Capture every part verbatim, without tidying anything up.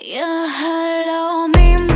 יהלומים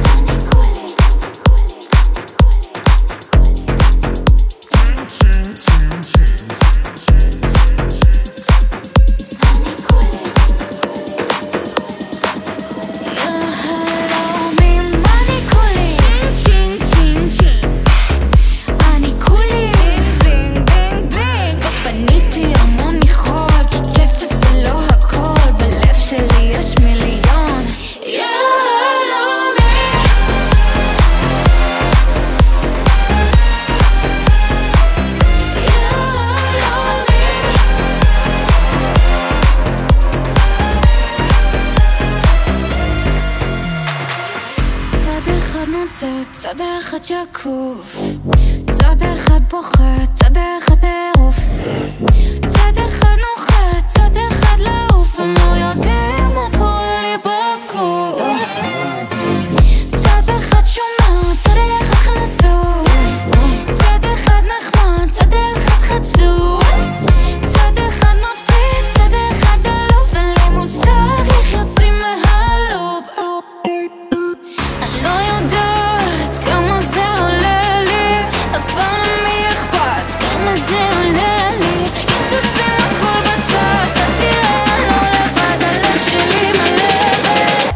צד אחד שקוף, צד אחד בוכה, צד אחד טירוף, צד אחד נוחת, צד אחד לעוף, הם לא יודעים מה קורה לי בגוף. צד אחד שומע, צד אחד חשוף, צד אחד נחמד, צד אחד חצוף, צד אחד מפסיד, צד אחד עלוב, אין לי מושג איך יוצאים מהלופ. אני לא יודעת כמה זה עולה לי, אבל למי אכפת כמה זה עולה לי. אם תשים הכל בצד, אתה תראה לא לבד, הלב שלי מלא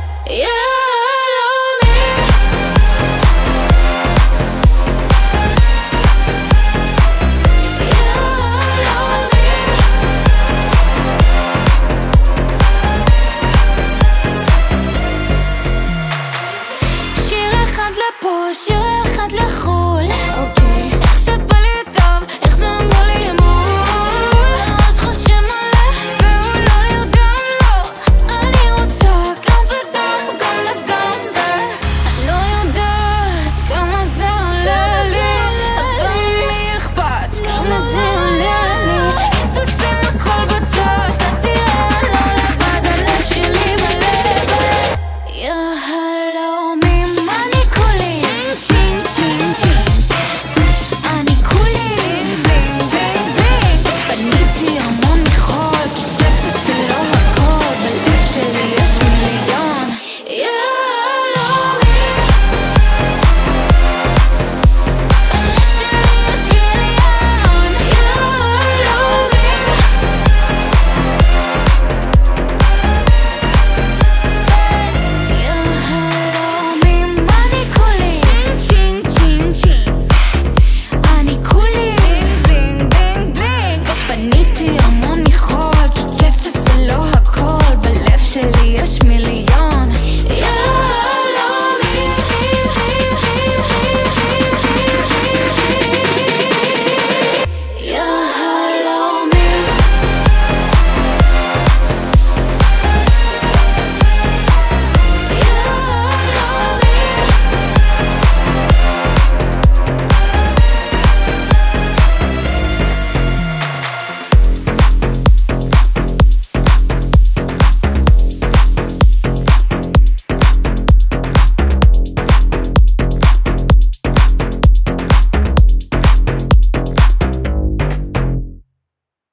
יהלומים. יהלומים. שיר אחד לפה,